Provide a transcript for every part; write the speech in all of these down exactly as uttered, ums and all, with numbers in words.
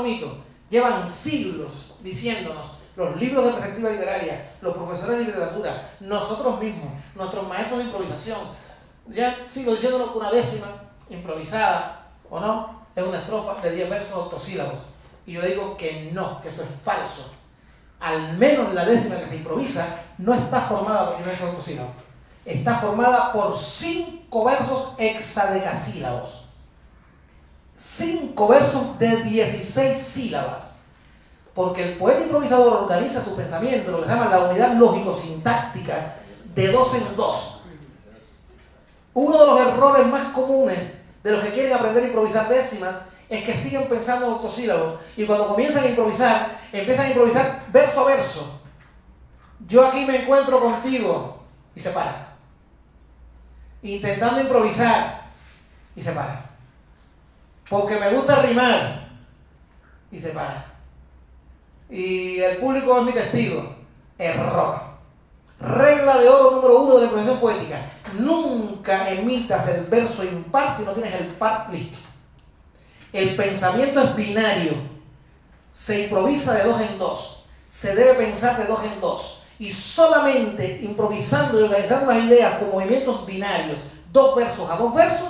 otro mito. Llevan siglos diciéndonos, los libros de perspectiva literaria, los profesores de literatura, nosotros mismos, nuestros maestros de improvisación, ya sigo diciéndonos que una décima improvisada, ¿o no?, es una estrofa de diez versos octosílabos. Y yo digo que no, que eso es falso. Al menos la décima que se improvisa no está formada por versos octosílabos. Está formada por cinco versos hexadecasílabos. Cinco versos de dieciséis sílabas. Porque el poeta improvisador organiza su pensamiento, lo que se llama la unidad lógico-sintáctica, de dos en dos. Uno de los errores más comunes de los que quieren aprender a improvisar décimas es que siguen pensando en octosílabos y cuando comienzan a improvisar, empiezan a improvisar verso a verso. Yo aquí me encuentro contigo y se para. Intentando improvisar y se para. Porque me gusta rimar y se para. Y el público es mi testigo. Error. Regla de oro número uno de la improvisación poética. Nunca emitas el verso impar si no tienes el par listo. El pensamiento es binario. Se improvisa de dos en dos. Se debe pensar de dos en dos. Y solamente improvisando y organizando las ideas con movimientos binarios, dos versos a dos versos,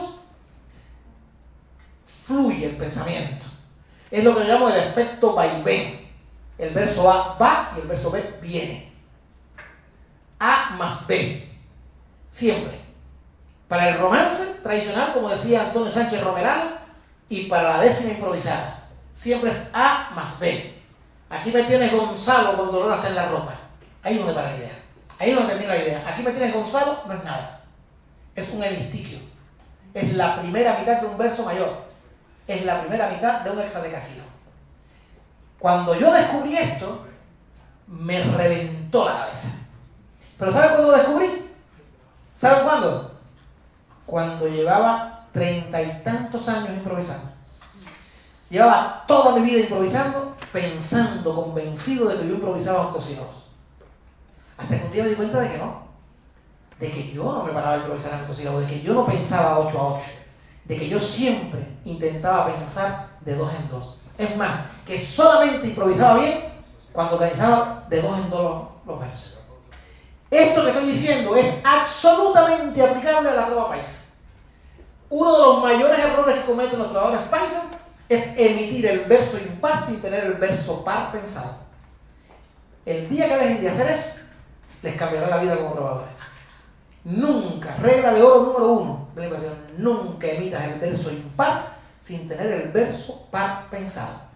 fluye el pensamiento. Es lo que yo llamo el efecto vaivén. El verso A va y el verso B viene. A más B. Siempre. Para el romance tradicional, como decía Antonio Sánchez Romeral, y para la décima improvisada, siempre es A más B. Aquí me tienes Gonzalo con dolor hasta en la ropa. Ahí no me para la idea. Ahí no termina la idea. Aquí me tienes Gonzalo, no es nada. Es un hemistiquio. Es la primera mitad de un verso mayor. Es la primera mitad de un hexadecasílabo. Cuando yo descubrí esto, me reventó la cabeza. ¿Pero saben cuándo lo descubrí? ¿Saben cuándo? Cuando llevaba treinta y tantos años improvisando. Llevaba toda mi vida improvisando, pensando, convencido de que yo improvisaba octosílabos. Hasta que un día me di cuenta de que no. De que yo no me paraba a improvisar en octosílabos, de que yo no pensaba ocho a ocho, de que yo siempre intentaba pensar de dos en dos. Es más, que solamente improvisaba bien cuando organizaba de dos en dos los, los versos. Esto que estoy diciendo es absolutamente aplicable a la trova paisa. Uno de los mayores errores que cometen los trovadores paisas es emitir el verso impar sin tener el verso par pensado. El día que dejen de hacer eso, les cambiará la vida como trovadores. Nunca, regla de oro número uno de la improvisación, nunca emitas el verso impar sin tener el verso par pensado.